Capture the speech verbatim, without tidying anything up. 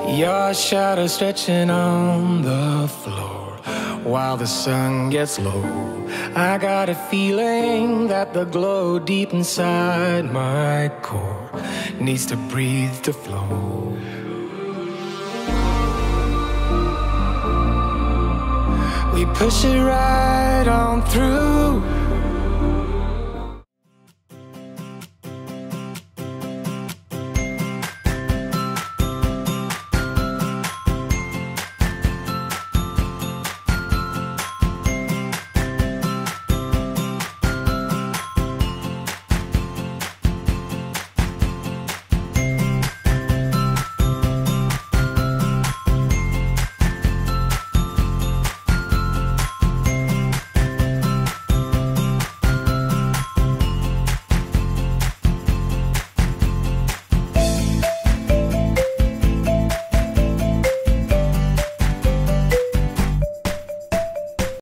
Your shadow stretching on the floor while the sun gets low. I got a feeling that the glow deep inside my core needs to breathe to flow. We push it right on through.